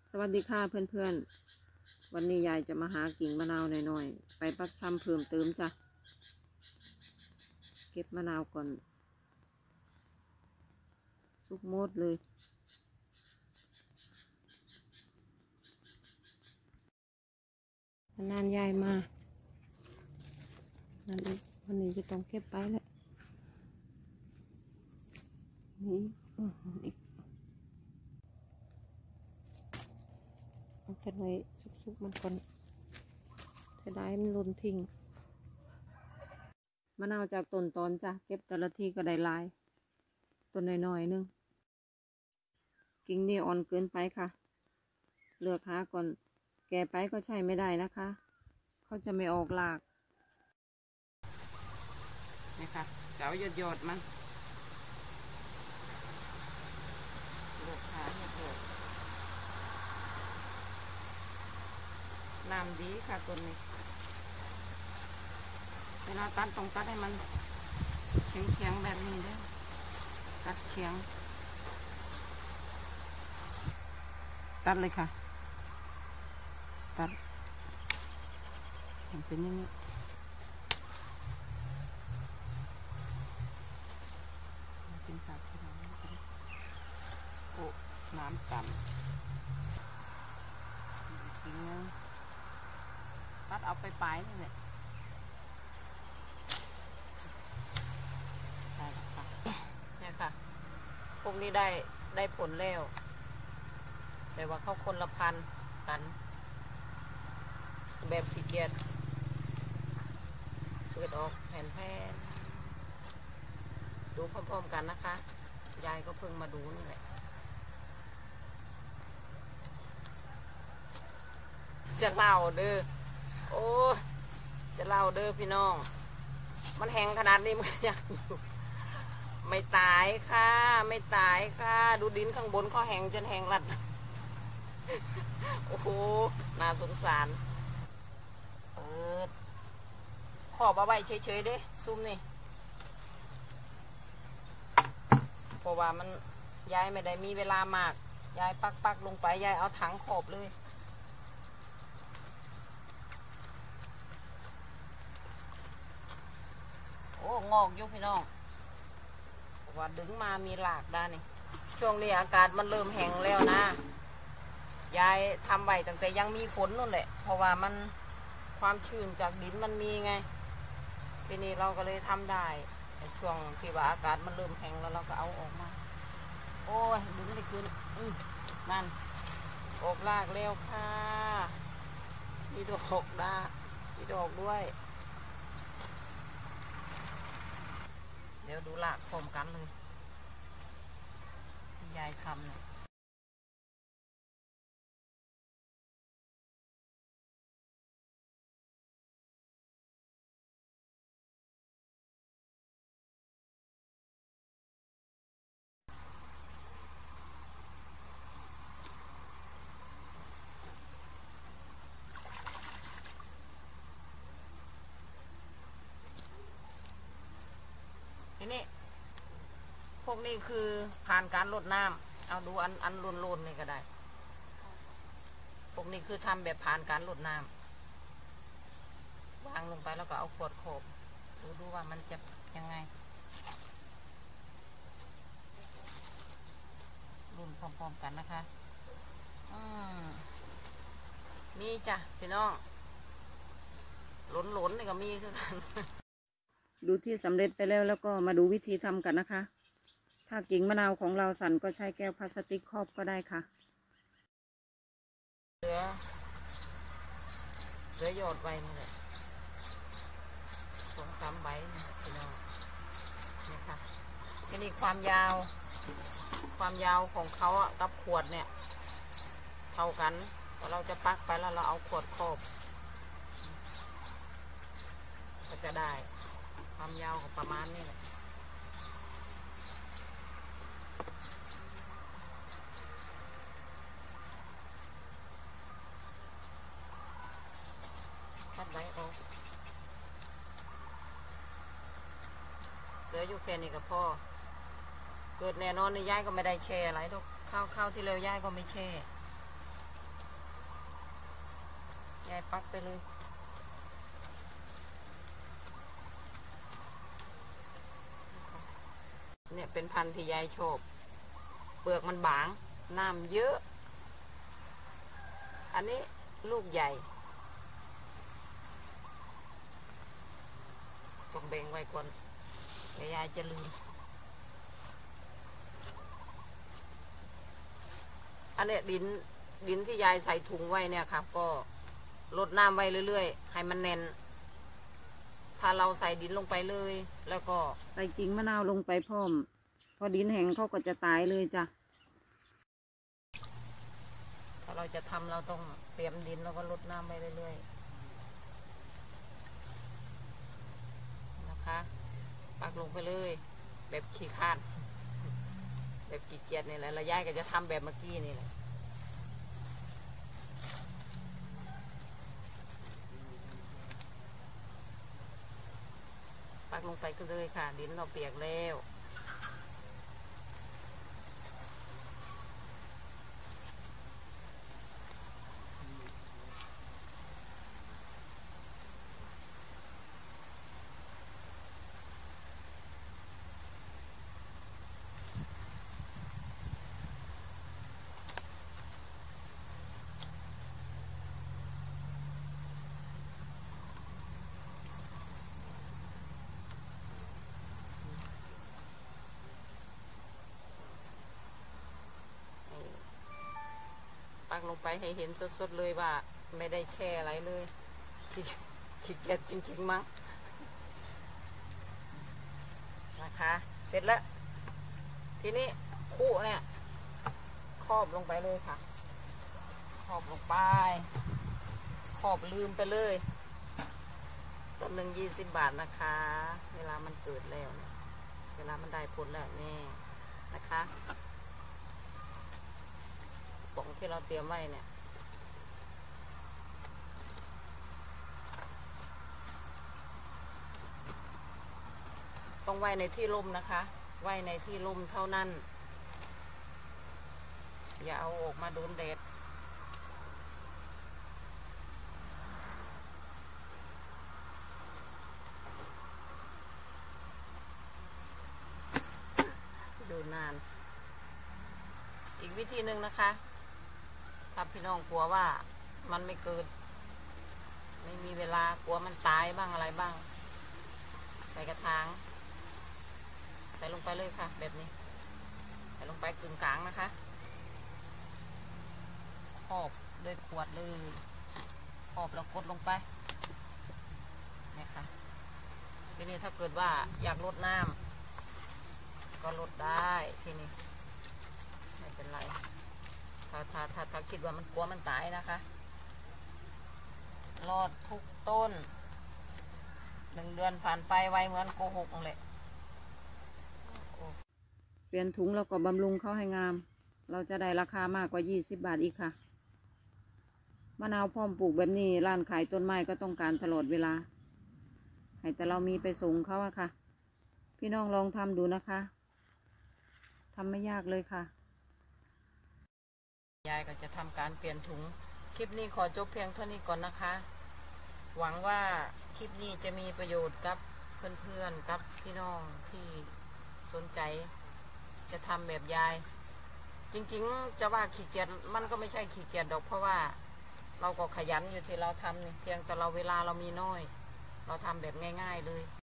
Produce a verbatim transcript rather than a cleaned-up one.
สวัสดีค่ะเพื่อนๆวันนี้ยายจะมาหากิ่งมะนาวหน่อยๆไปปักชำเพิ่มเติมจ้ะเก็บมะนาวก่อนสุกหมดเลยนานยายมานั่นวันนี้จะต้องเก็บไปแหละนี่อีกเอาแค่ไหนสุกๆมันก่อนจะได้มันหล่นทิ้งมะนาวจากต้นตอนจ้ะเก็บแต่ละทีก็ได้ลายต้นน้อยๆนึงกิ่งนี่อ่อนเกินไปค่ะเลือกหาก่อนแก่ไปก็ใช้ไม่ได้นะคะเขาจะไม่ออกหลากนี่ค่ะจะเอาหยดๆมันเลือกหาหยดๆน้ำดีค่ะต้นนี้เวลาตัดต้องตัดให้มันเฉียงๆแบบนี้ด้วยตัดเฉียงตัดเลยค่ะตัดเป็นอย่างนี้เป็นตัดที่เราโอ้น้ำต่ำทิ้งนึงตัดเอาไปปลายนี่แหละได้แล้วค่ะเนี่ยค่ะพวกนี้ได้ได้ผลแล้วแต่ว่าเขาคนละพันกันแบบขี้เกียจเปิดออกแผ่นแผ่นดูพร้อมๆกันนะคะยายก็เพิ่งมาดูนี่แหละจะเล่าเด้อโอ้จะเล่าเด้อพี่น้องมันแห้งขนาดนี้มันอยากอยู่ไม่ตายค่ะไม่ตายค่ะดูดินข้างบนเขาแห้งจนแห้งรัดโอ้โหน่าสงสารเออขอบเอาไว้เฉยๆเด้ซุ่มนี่เพราะว่ามันยายไม่ได้มีเวลามากยายปักปักลงไปยายเอาถังขอบเลยโอ้งอกอยู่พี่น้องเพราะว่าดึงมามีหลากด้านนี่ช่วงนี้อากาศมันเริ่มแห้งแล้วนะยายทำไว้ตั้งแต่ยังมีฝนนู่นแหละเพราะว่ามันความชื้นจากดินมันมีไงทีนี้เราก็เลยทำได้ในช่วงที่ว่าอากาศมันเริ่มแห้งแล้วเราก็เอาออกมาโอ้ยดึงไม่ขึ้นนั่นออกรากเร็วค่ะมีดอกด้ามีดอกด้วยเดี๋ยวดูรากพร้อมกันเลยที่ยายทำเนี่ยทีนี้พวกนี้คือผ่านการลดน้ำเอาดูอันอันล้นๆนี่ก็ได้พวกนี้คือทำแบบผ่านการลดน้ำวางลงไปแล้วก็เอาขวดโขบดูดูว่ามันจะยังไงรุ่นพร้อมๆกันนะคะอืมมีจ้ะพี่น้องหล้นๆนี่ก็มีคือกันดูที่สำเร็จไปแล้วแล้วก็มาดูวิธีทำกันนะคะถ้ากิ่งมะนาวของเราสั่นก็ใช้แก้วพลาสติกครอบก็ได้ค่ะเหลือเหลือหยอดใบนี่แหละสองสามใบนี่พี่น้องนี่ค่ะทีนี้ความยาวความยาวของเขาอะกับขวดเนี่ยเท่ากันพอเราจะปักไปแล้วเราเอาขวดครอบก็จะได้ความยาวของประมาณนี้แหละตัดใบออกเหลืออยู่แค่นี้ก็พอเกิดแน่นอนในย่ายก็ไม่ได้แช่อะไรหรอกข้าวข้าวที่เร็วย่ายก็ไม่แช่ยายปักไปเลยเนี่ยเป็นพันธุ์ที่ยายชอบเปลือกมันบางน้ำเยอะอันนี้ลูกใหญ่ต้องแบ่งไว้ก่อนเดี๋ยวยายจะลืมอันนี้ดินดินที่ยายใส่ถุงไว้เนี่ยครับก็ลดน้ำไว้เรื่อยๆให้มันแน่นถ้าเราใส่ดินลงไปเลยแล้วก็ใส่กิ่งมะนาวลงไปพร้อมพอดินแห้งเขาก็จะตายเลยจ้ะถ้าเราจะทำเราต้องเตรียมดินแล้วก็ลดน้ำไปเรื่อยๆนะคะปักลงไปเลยแบบขี้คร้านแบบขี้เกียจนี่แหละแล้วยายก็จะทำแบบเมื่อกี้นี่แหละปักลงไปก็เลยค่ะดินเราเปียกแล้วปักลงไปให้เห็นสดๆเลยว่าไม่ได้แช่อะไรเลยขี้เกียจจริงๆมั้งนะคะเสร็จแล้วทีนี้คู่เนี่ยครอบลงไปเลยค่ะครอบลงไปครอบลืมไปเลยต้นหนึ่งยี่สิบบาทนะคะเวลามันเกิดแล้วเวลามันได้ผลแล้วนี่นะคะป่องที่เราเตรียมไว้เนี่ยต้องไว้ในที่ร่มนะคะไว้ในที่ร่มเท่านั้นอย่าเอาออกมาโดนแดดดูนานอีกวิธีหนึ่งนะคะถ้าพี่น้องกลัวว่ามันไม่เกิดไม่มีเวลากลัวมันตายบ้างอะไรบ้างใส่กระถางใส่ลงไปเลยค่ะแบบนี้ใส่ลงไปกึ่งกลางนะคะครอบด้วยขวดเลยครอบแล้วกดลงไปนี่ค่ะทีนี้ถ้าเกิดว่าอยากลดน้ำก็ลดได้ทีนี้ไม่เป็นไรถ้าถ้าถ้าถ้าคิดว่ามันกลัวมันตายนะคะรอดทุกต้นหนึ่งเดือนผ่านไปไวเหมือนโกหกเลยเปลี่ยนถุงแล้วก็บำรุงเขาให้งามเราจะได้ราคามากกว่ายี่สิบบาทอีกค่ะมะนาวพร้อมปลูกแบบนี้ร้านขายต้นไม้ก็ต้องการตลอดเวลาให้แต่เรามีไปส่งเขาอะค่ะพี่น้องลองทำดูนะคะทำไม่ยากเลยค่ะยายก็จะทำการเปลี่ยนถุงคลิปนี้ขอจบเพียงเท่านี้ก่อนนะคะหวังว่าคลิปนี้จะมีประโยชน์กับเพื่อนๆกับพี่น้องที่สนใจจะทำแบบยายจริงๆจะว่าขี้เกียจมันก็ไม่ใช่ขี้เกียจดอกเพราะว่าเราก็ขยันอยู่ที่เราทำนี่เพียงแต่เราเวลาเรามีน้อยเราทำแบบง่ายๆเลย